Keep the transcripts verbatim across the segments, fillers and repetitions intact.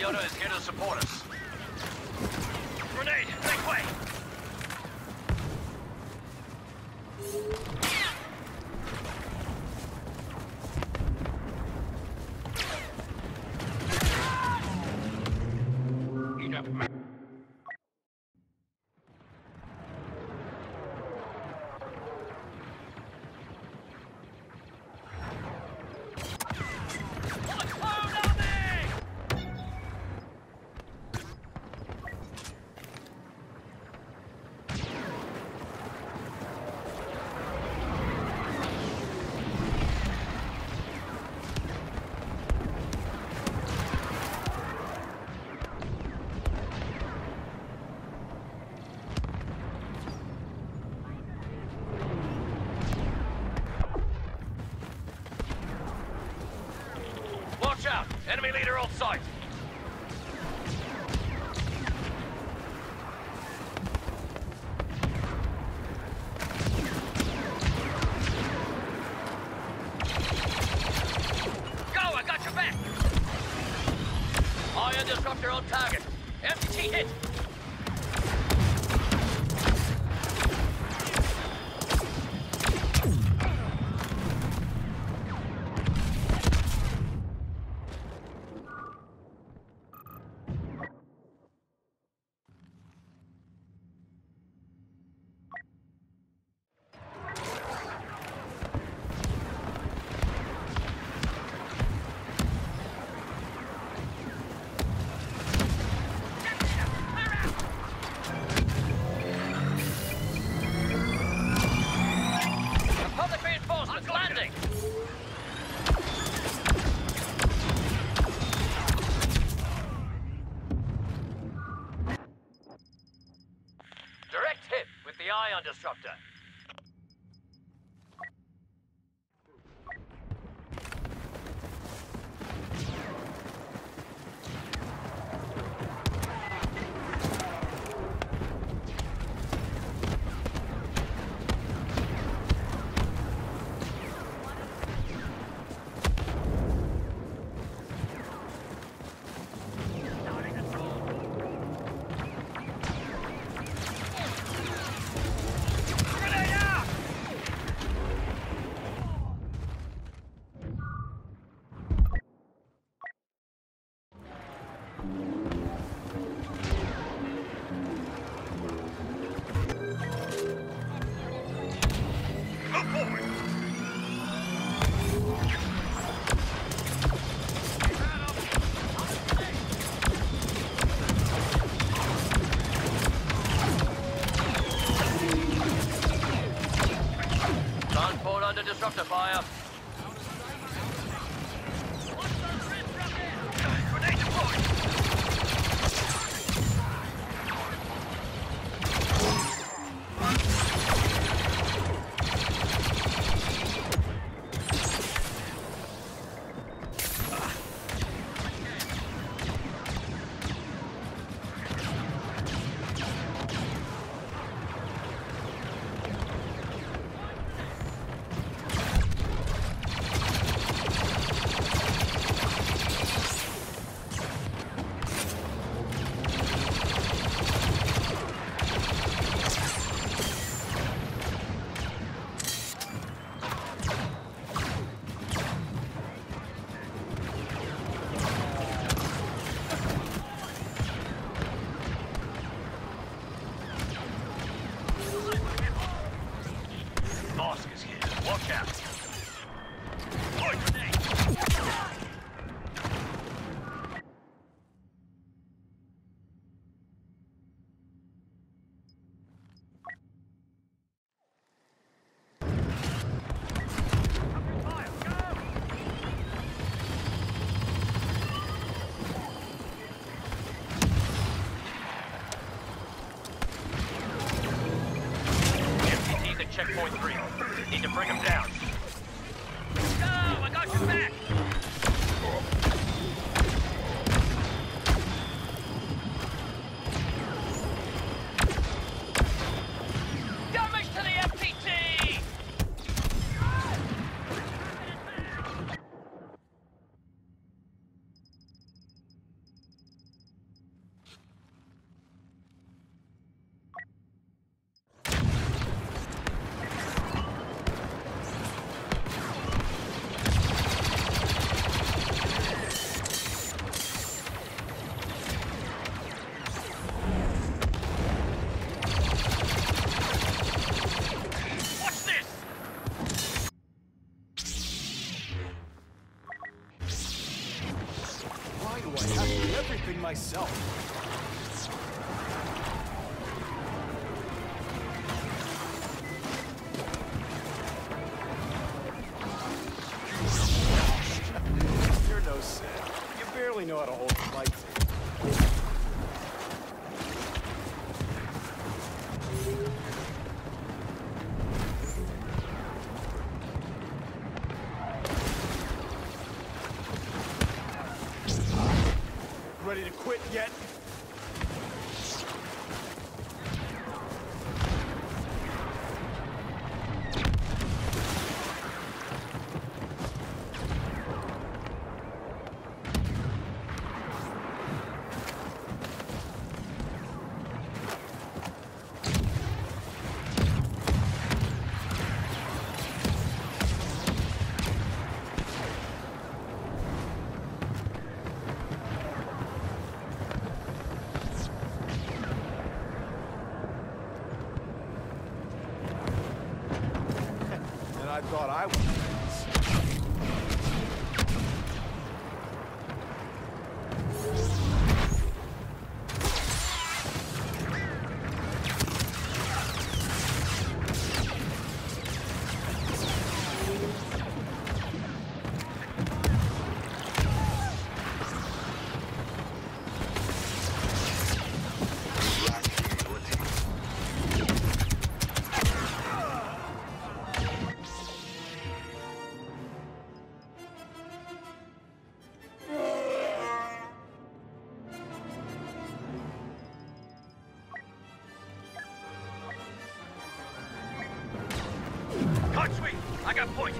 Yoda is here to support us. Grenade! Make way! Watch out! Enemy leader on sight! Go! I got your back! Ion disruptor on target. M T T hit! Direct hit with the Ion disruptor. Transport under disruptor fire. Grenade deployed! Bosk is here. Watch out. Deploy grenade. Checkpoint three. Need to bring him down. Go! I got your back! Damage to the F T T! myself. You're no Sith. You barely know how to hold a lightsaber. Ready to quit yet? I thought I was. Hot sweet! I got point!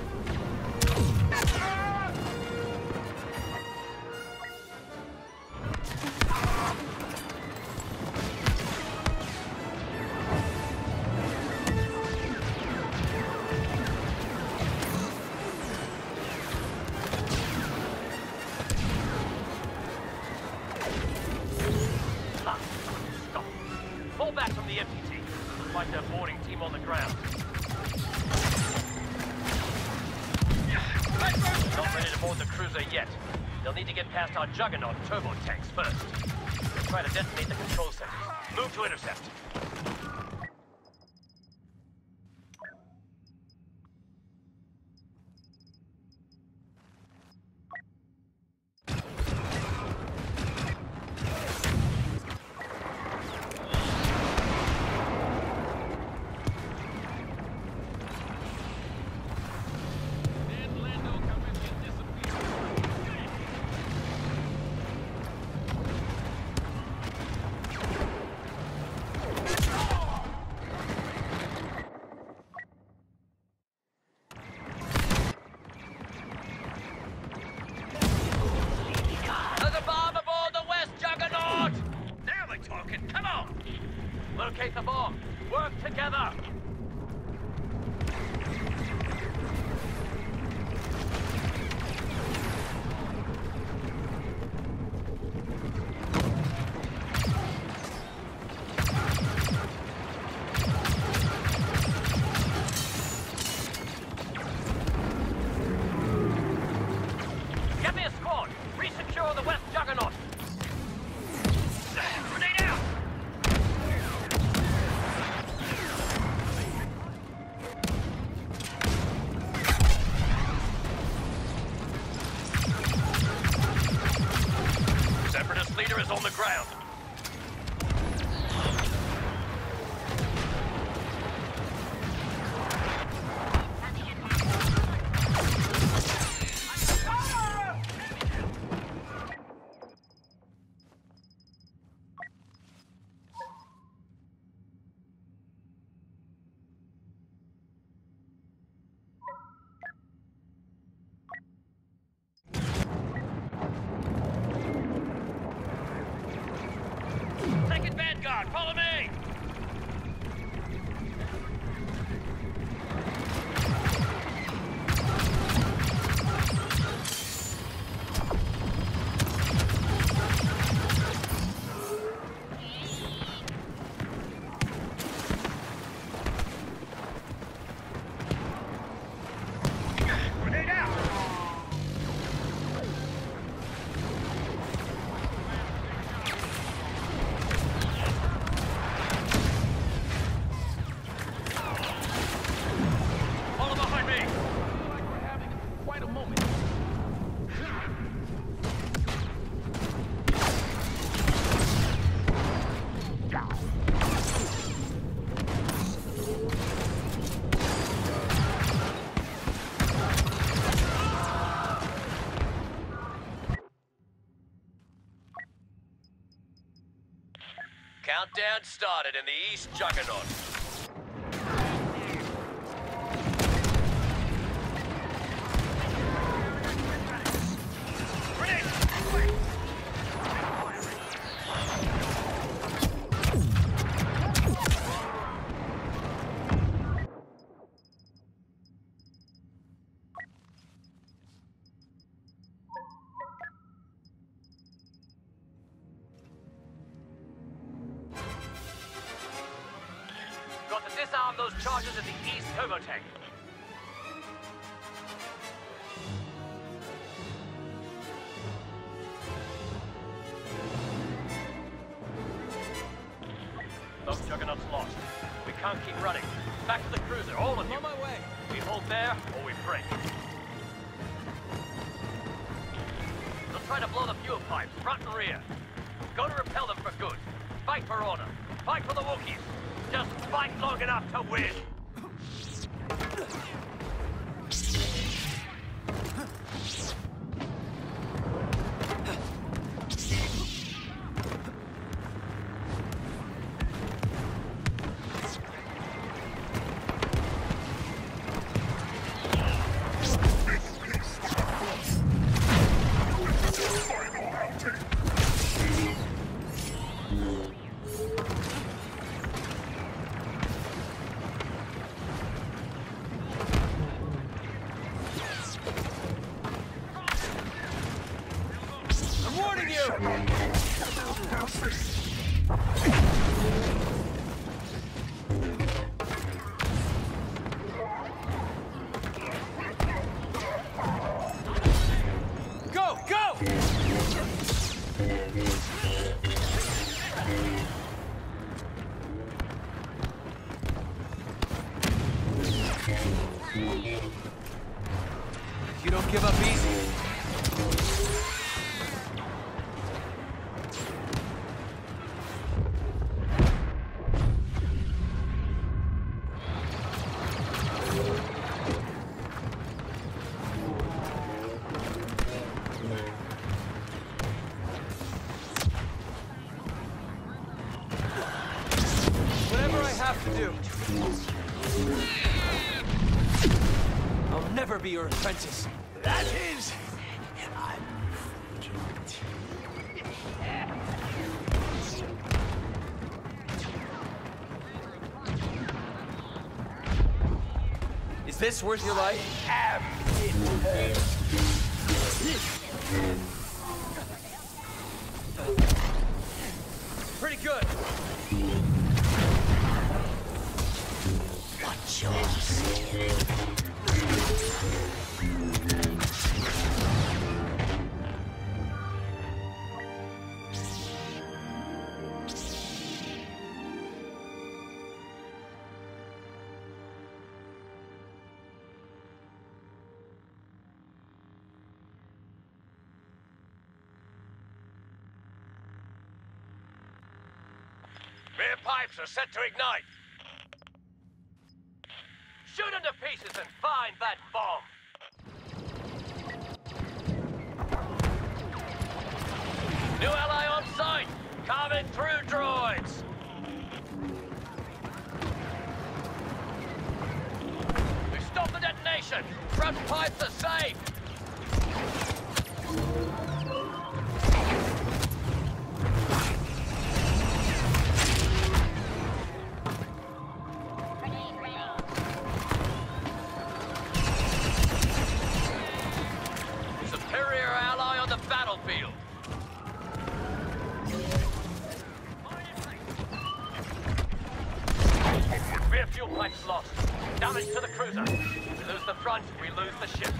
Ha! Stop. Fall back from the M P T. Find their boarding team on the ground. Not ready to board the cruiser yet. They'll need to get past our juggernaut turbo tanks first. They'll try to detonate the control centers. Move to intercept. Countdown started in the East Juggernaut. Got to disarm those charges at the East Turbo Tank. Those Juggernauts lost. We can't keep running. Back to the cruiser, all of you. On my way. We hold there, or we break. They'll try to blow the fuel pipes, front and rear. Go to repel them for good. Fight for order. Fight for the Wookiees. Just fight long enough to win. Go, go! You don't give up easy. Whatever I have to do. I'll never be your apprentice. That is... Is this worth your life? Am it. Pretty good. Watch yours. Rear pipes are set to ignite. Shoot them to pieces and find that bomb. New ally on site. Coming through, droids. We've stopped the detonation. Front pipes are safe. Superior ally on the battlefield. Rear fuel pipes lost. Damage to the cruiser. We lose the front, we lose the ship.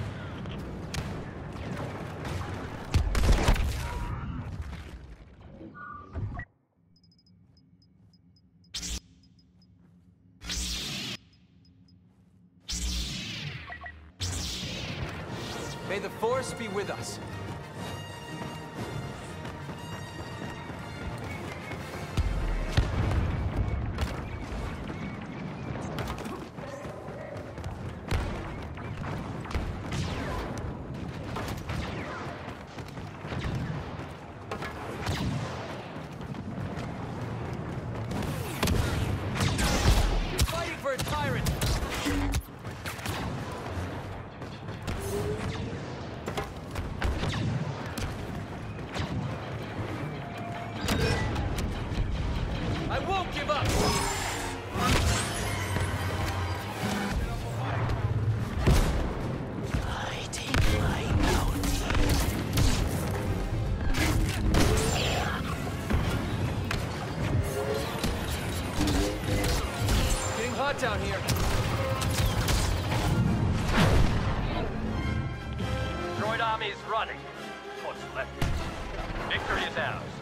May the Force be with us. hot down here. Droid army is running. What's left? Victory is ours.